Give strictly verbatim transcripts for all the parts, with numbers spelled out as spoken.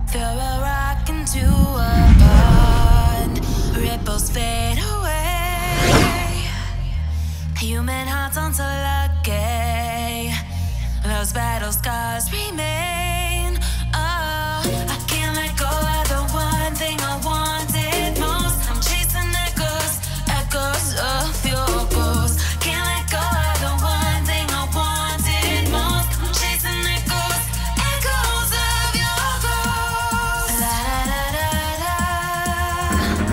Throw a rock into a pond, ripples fade away. Human hearts aren't so lucky, those battle scars remain. Oh, I can't let go of the one thing I wanted most. I'm chasing echoes, echoes of your ghost. Can't let go of the one thing I wanted most. I'm chasing echoes, echoes of your ghost. La da da da da.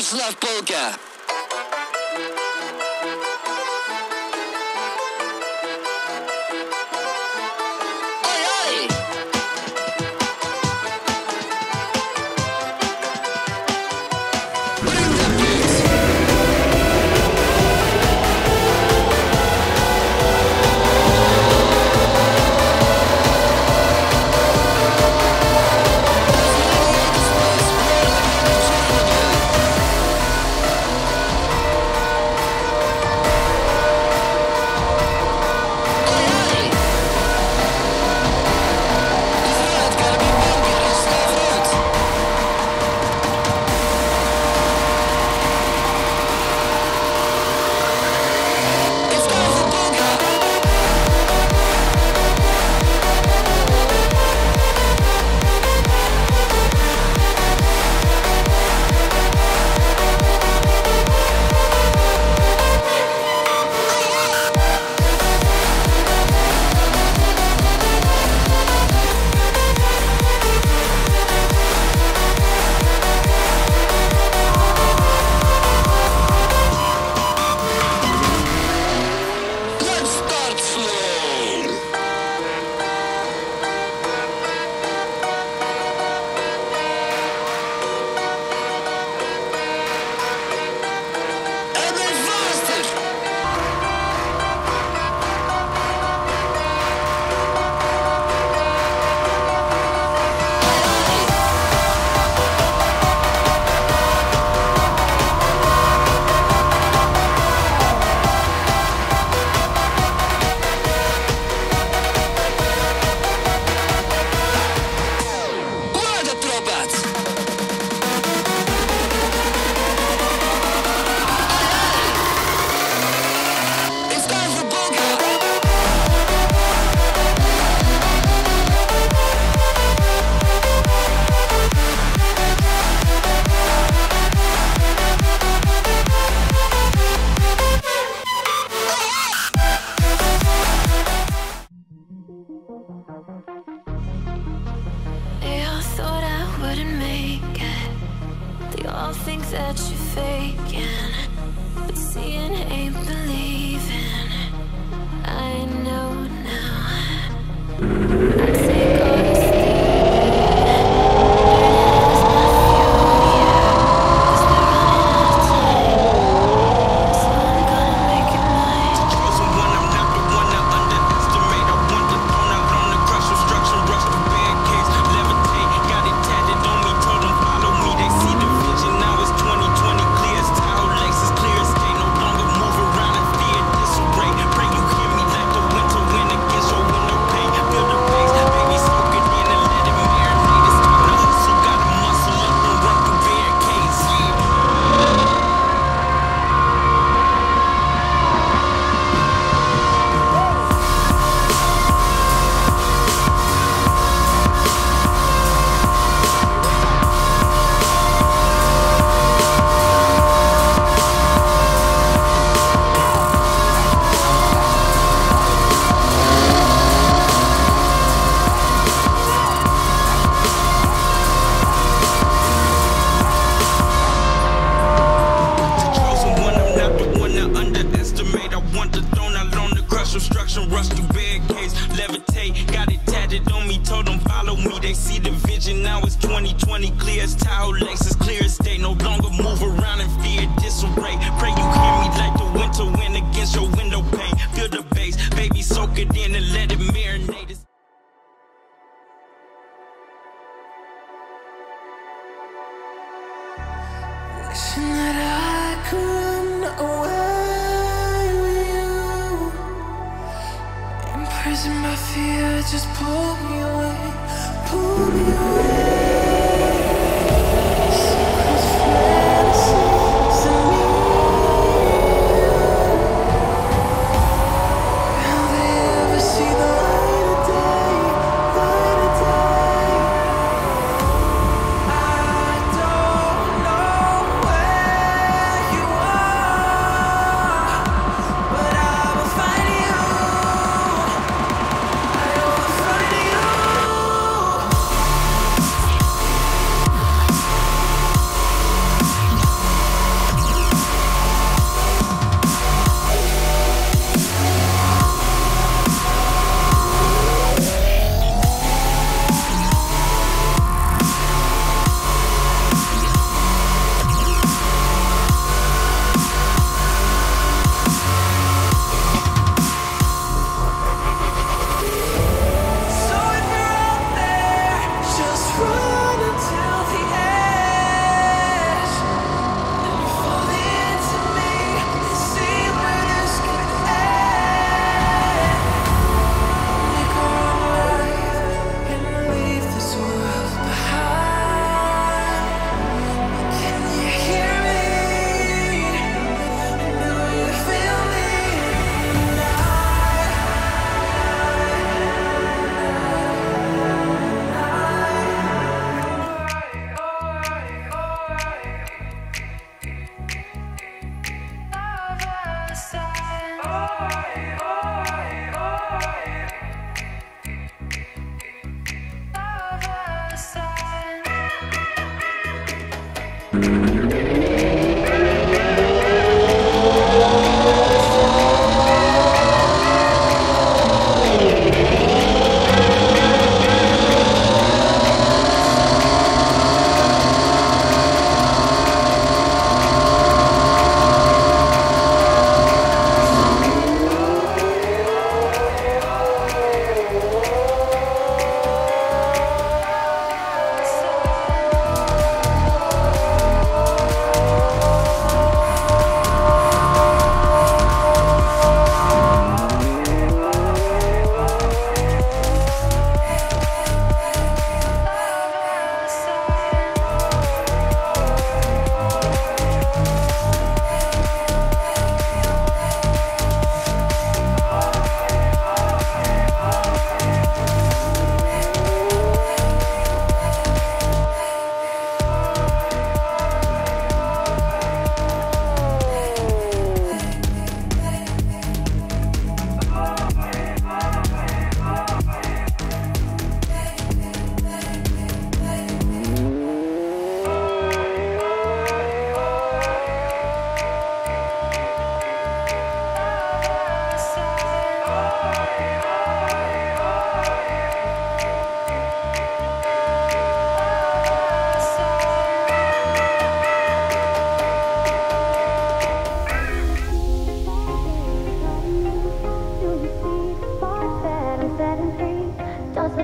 Miroslav Polka. All think that you're faking, but seeing ain't believing. I know now. I take all this rush through barricades, levitate, got it tatted on me, told them follow me, they see the vision, now it's twenty twenty, clear as towel, Lexus, clear as day, no longer move around in fear, disarray, pray you hear me like the winter wind against your window pane, feel the bass, baby soak it in and let it marinate. Wishing that I could run away with you. Imprisoned by fear, just pull me away, pull me away. Secret fantasies of me. Will they ever see the light of day, light of day? I don't know where you are, but I will find you. I will find you.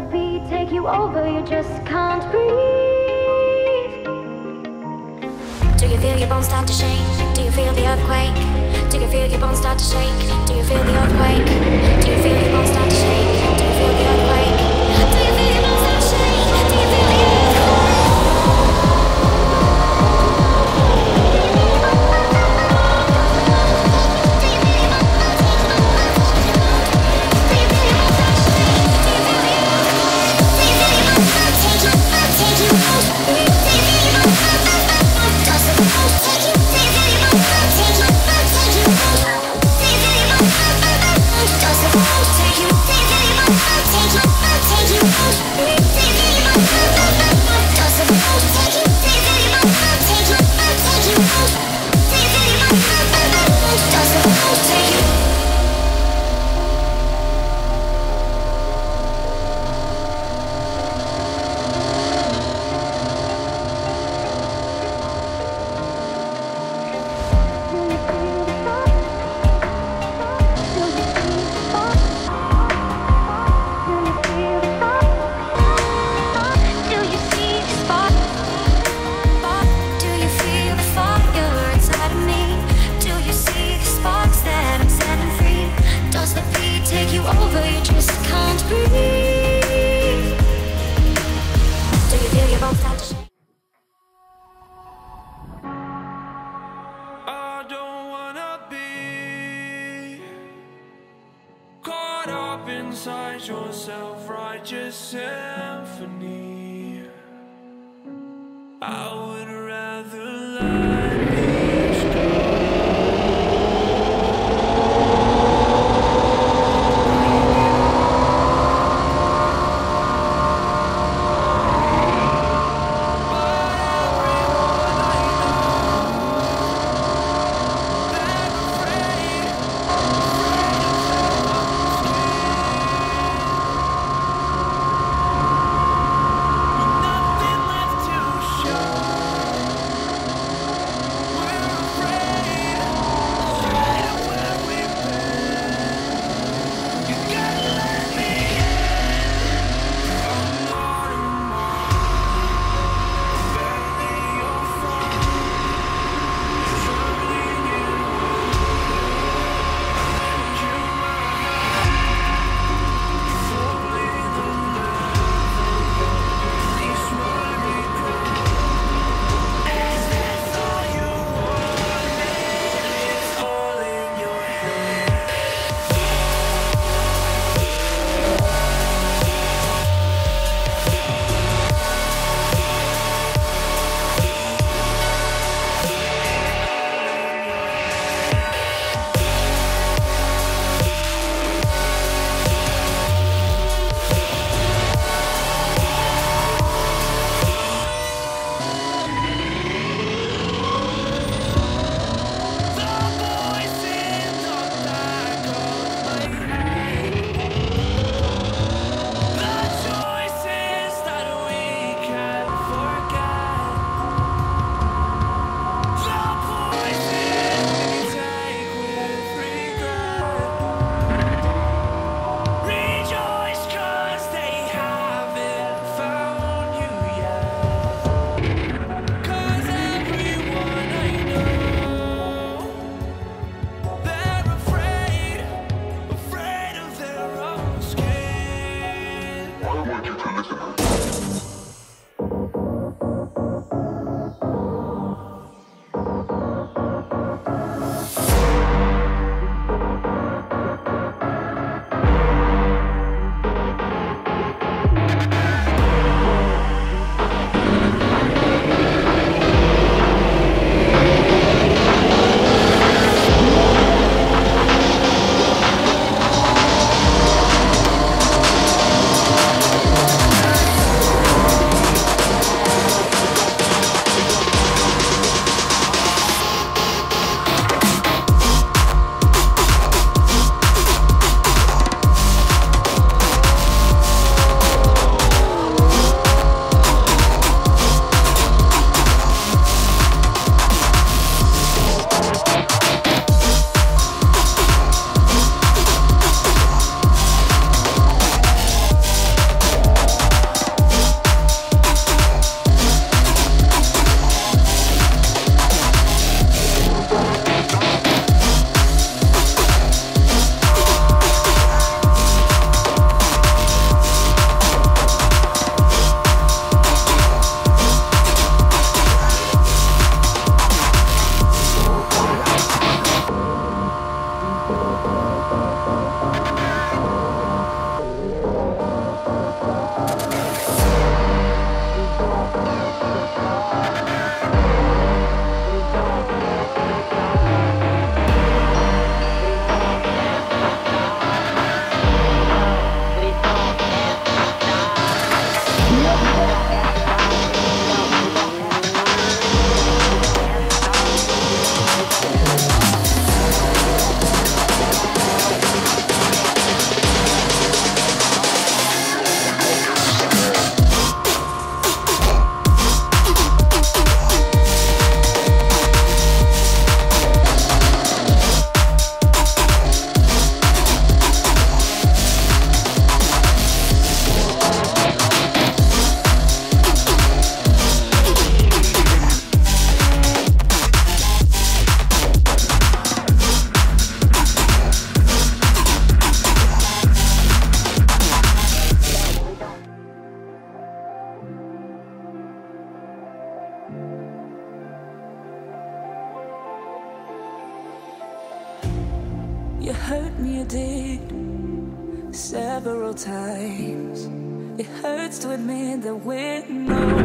beat take you over, you just can't breathe. Do you feel your bones start to shake? Do you feel the earthquake? Do you feel your bones start to shake? Do you feel the earthquake? Do you feel your bones start to shake? Do you feel the earthquake? Do you feel your bones start to shake? Do you feel the earthquake? Inside your self-righteous symphony, I would rather let this go. You hurt me, you did, several times. It hurts to admit that we're no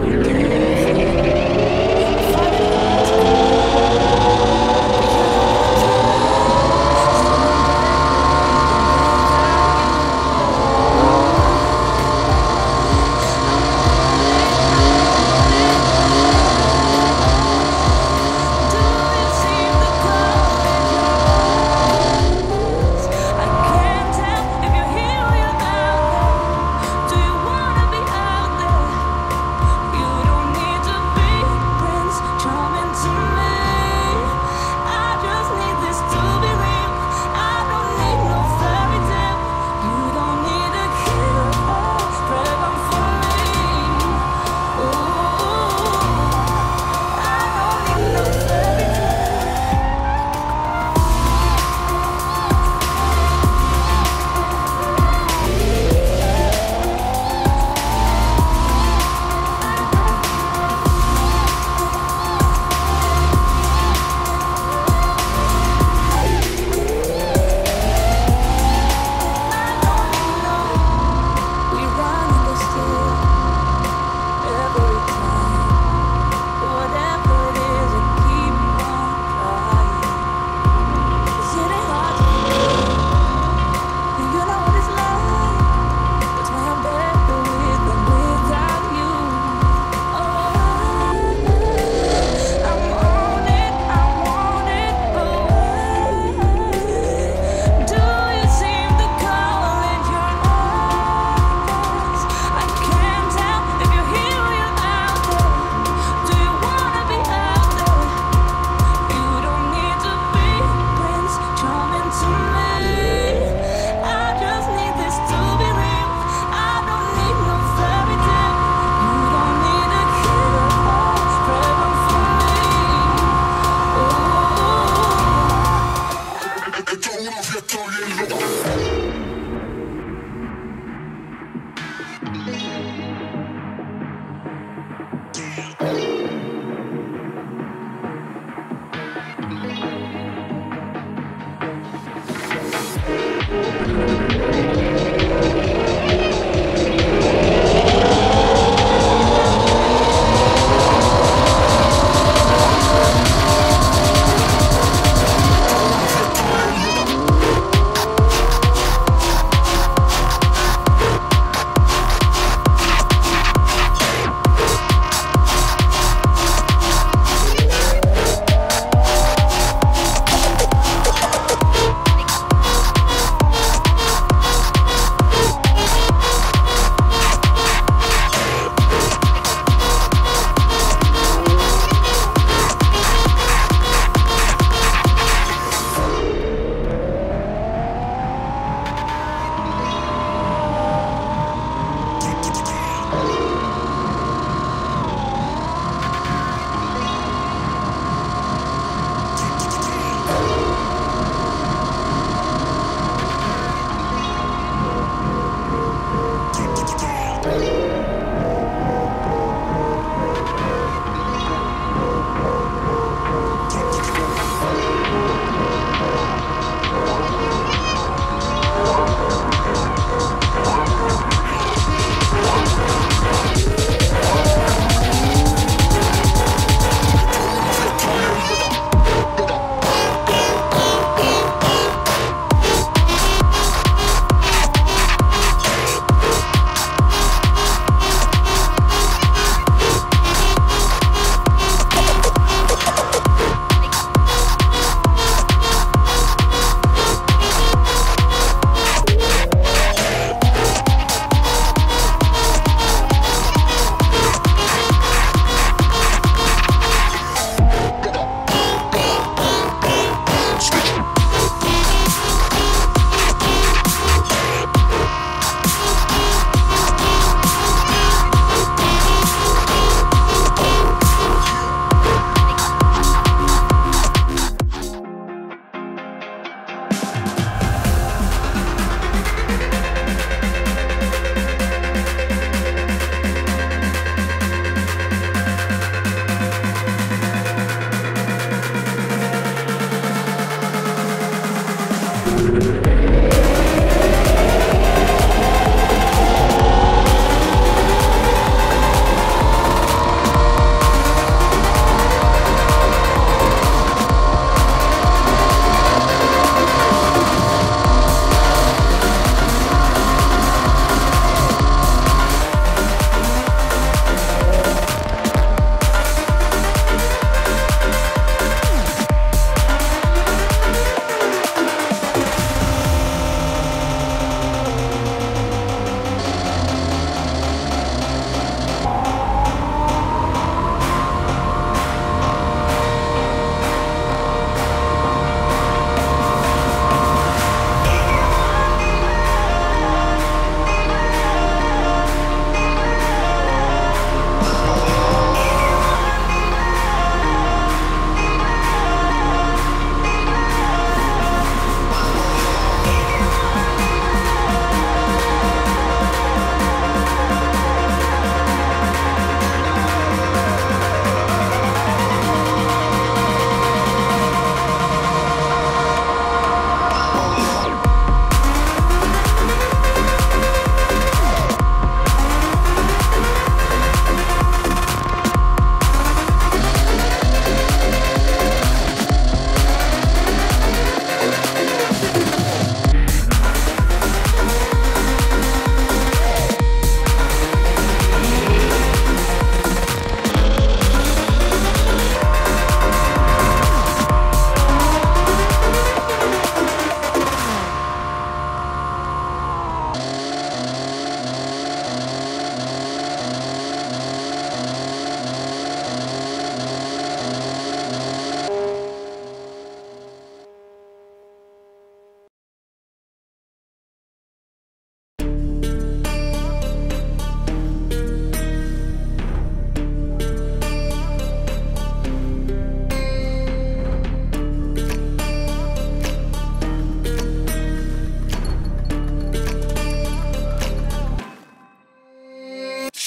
you don't need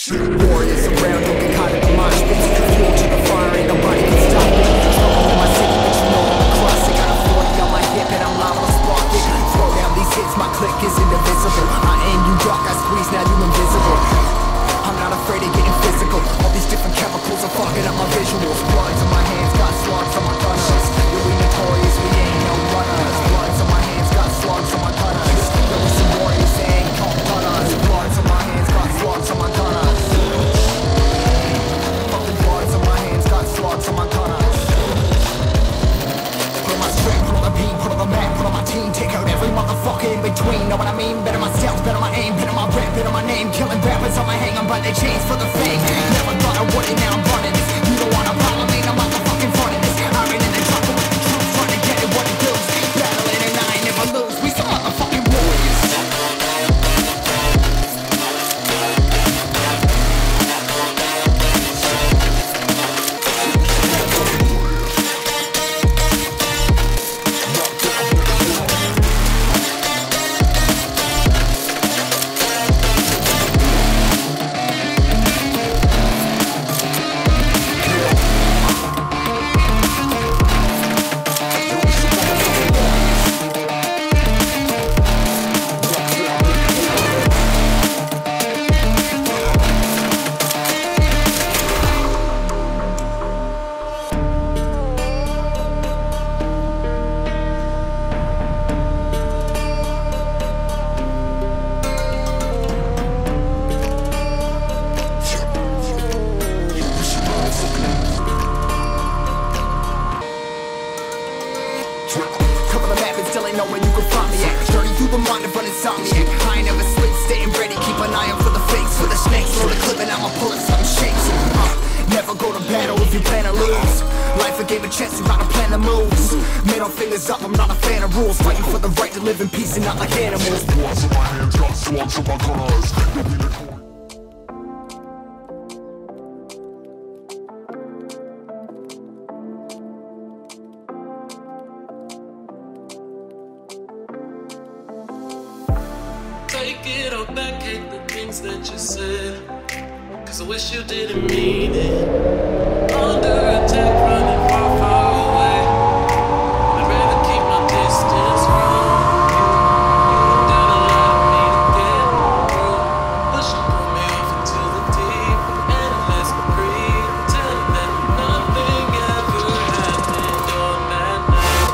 Warriors around, don't get caught in the mosh pits. Fuel to the fire, ain't nobody can stop me. Smoking in my city, but you know I'm a cross. I got a forty on my hip and I'm liable to spark it. Throw down these hits, my click is indivisible. I aim, you duck, I squeeze, now you invisible. I'm not afraid of getting physical. All these different chemicals are fucking up my visuals. Bloods on my hands, got slugs on my gunners. Yo, we notorious, we ain't no runners. Bloods on my hands, got slugs on my gunners. Yo, we some warriors, they ain't called gunners. Bloods on my hands, got slugs on my gunners. Fucking bloods on my hands, got slugs on my gunners. Put on my strength, put on the beat, put on the map, put on my team. Take out every motherfucker in between. Know what I mean? Better myself, better my aim, better my rap, better my name. Killing rappers on my hang, I'm by their chains for the fame. Never thought I would it, now I'm running this. You don't wanna follow me, I'm motherfucking fronting this. I ran in the trouble with the truth, trying to get it what it does. Battling and I ain't never lose, we some motherfucking warriors. Cover the map and still ain't know where you can find me at. Journey through the mind of an insomniac. I ain't never slip, staying ready. Keep an eye out for the fakes, for the snakes. Load a clip and I'ma pull it, something shakes. uh, Never go to battle if you plan to lose. Life a game of chess, you gotta plan the moves. Middle fingers up, I'm not a fan of rules. Fighting for the right to live in peace and not like animals. Bloods in my hands, got slugs in my gunners. Take it all back, hate the things that you said. Cause I wish you didn't mean it. Under attack, running far, far away. I'd rather keep my distance from you. You didn't allow me to get through. Push and pull me off into the deep. And it lets me breathe. Pretending that nothing ever happened on that night.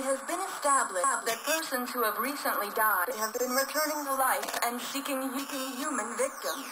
has been established that persons who have recently died have been returning to life and seeking, seeking human victims.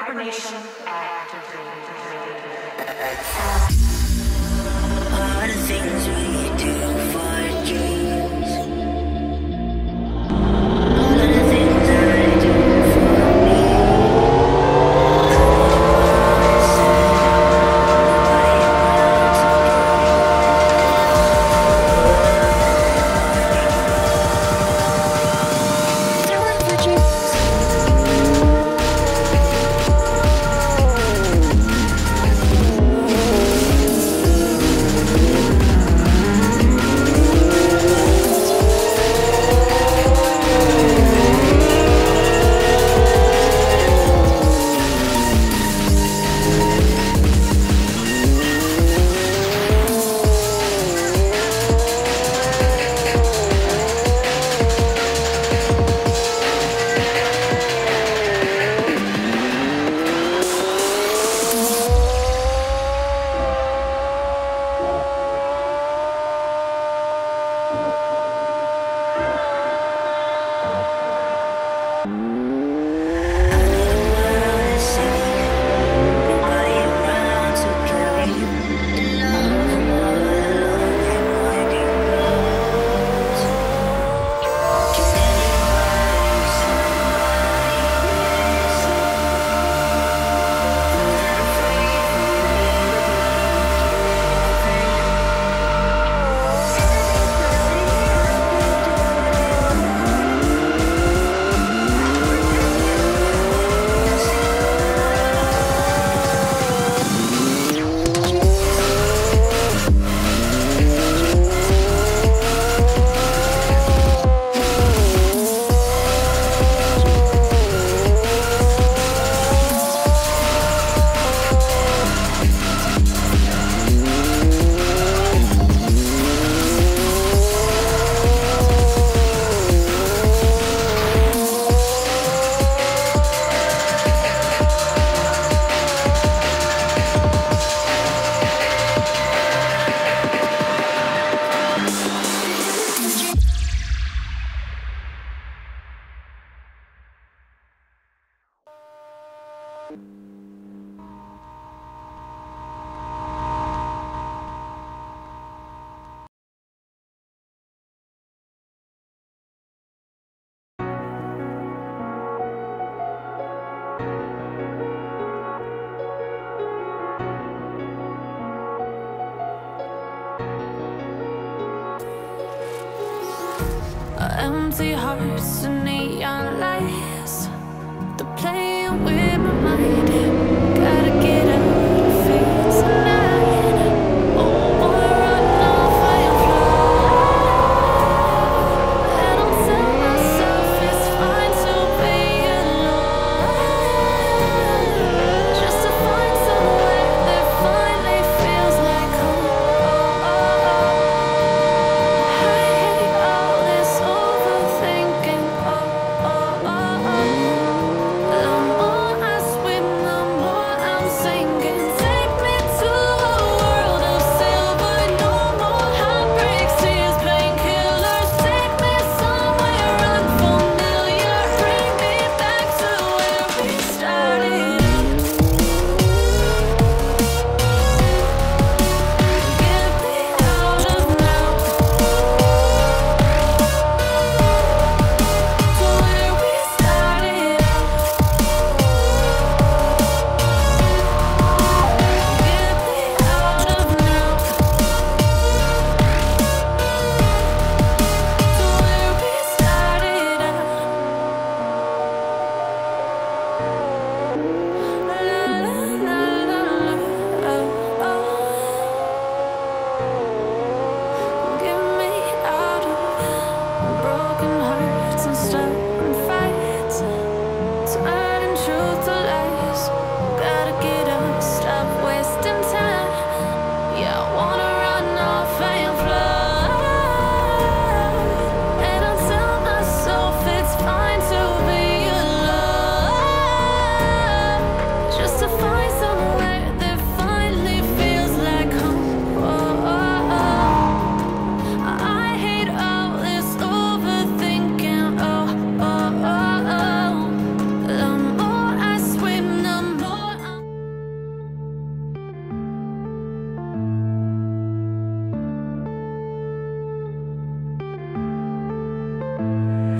Hibernation activated. All the things we do for dreams. All of the things I do for me. Empty hearts and neon lights. They're playing with my mind. Gotta get out of here tonight. Oh, wanna run off and fly. And I'll tell myself it's fine to be alone, just to find somewhere that finally feels like home. I hate all this overthinking. Oh, oh, oh, oh.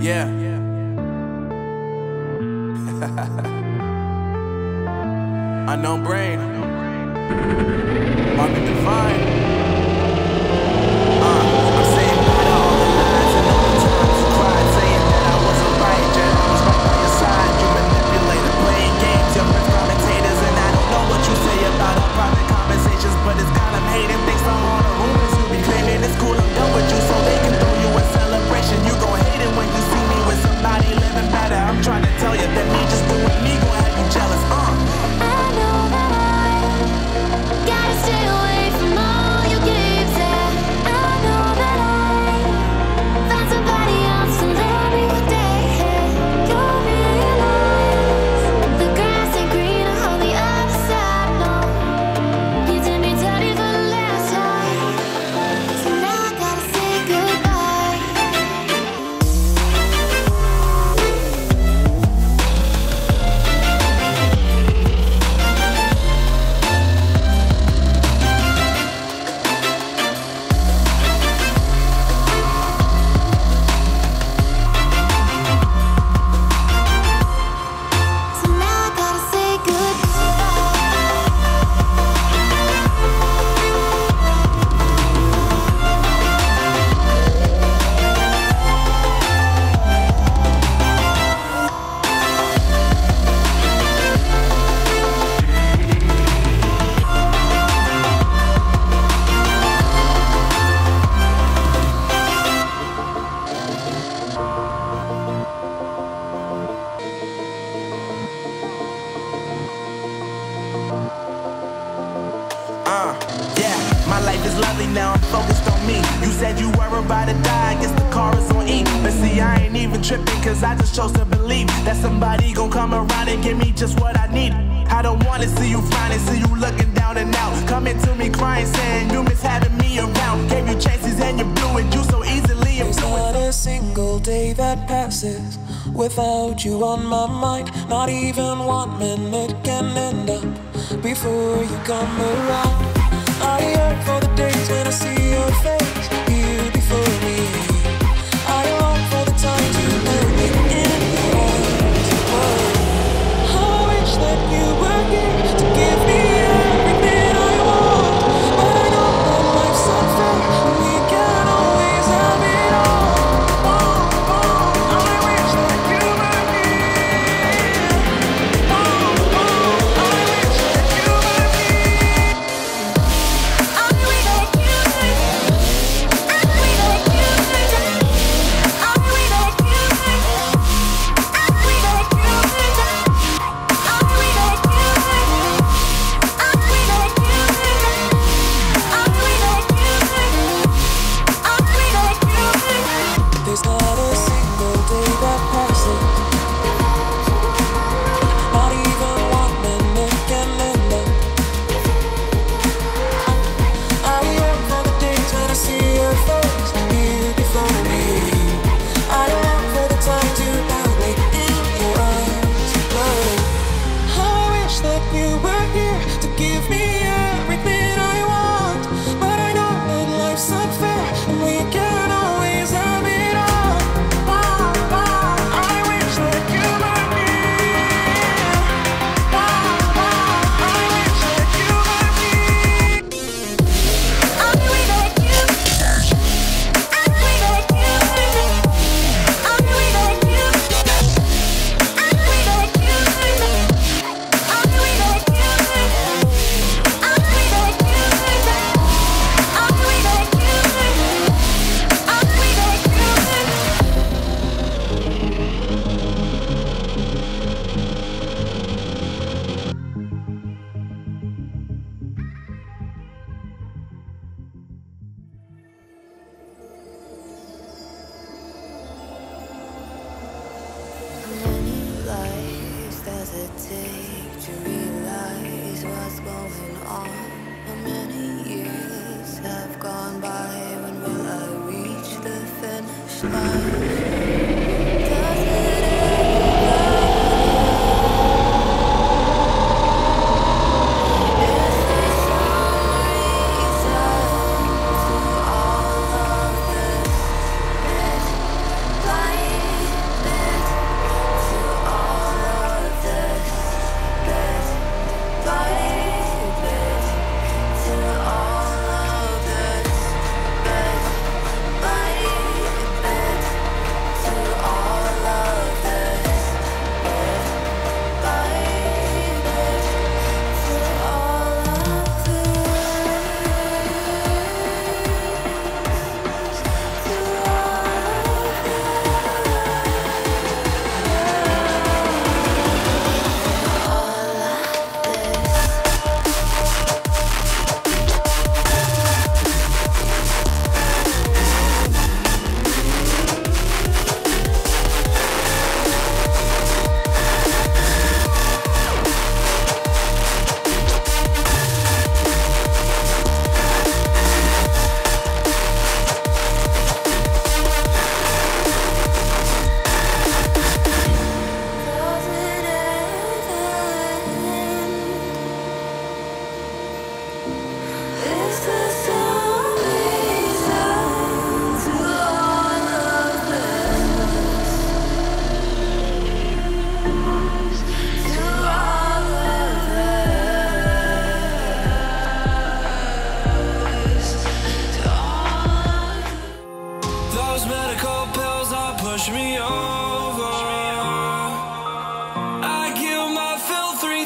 Yeah. Unknown Brain. Marvin Divine. Uh, I'm saying bye to all the lies and all the times you cried, saying that I wasn't right, yet I was right by your side. You manipulator, playing games, your friends commentators, and I don't know what you say about our private conversations, but it's got them hating thanks to all the rumors you be claiming. It's cool, I'm done with you, so they can throw you a celebration. You gon' hate it when you see me with somebody living better. I'm trying to tell you that me just doing me gon' have you jealous. Uh. I know that I gotta stay away from all your games, and I know that I found somebody else to love me one day. You'll realize the grass ain't greener on the other side. No, you did me dirty for the last time, so now I gotta say goodbye. So now I gotta say Uh, yeah, my life is lovely now, I'm focused on me. You said you were about to die, I guess the car is on E. But see, I ain't even tripping, cause I just chose to believe that somebody gon' come around and give me just what I need. I don't wanna see you frowning, see you looking down and out, coming to me crying, saying you miss having me around. Gave you chances and you blew it, you so easily. There's not a single day that passes without you on my mind. Not even one minute can end up before you come around. I yearn for the days when I see your face here before me. I long for the times you held me in your arms. Oh, I wish that you were here to give me everything I want, but I know that life's unfair and we can't always have it all. Oh, oh, I wish that you were here. Oh, oh, I wish that you were here. I wish that you Lying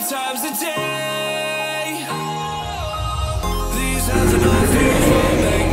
times a day. These hands are not fused, will make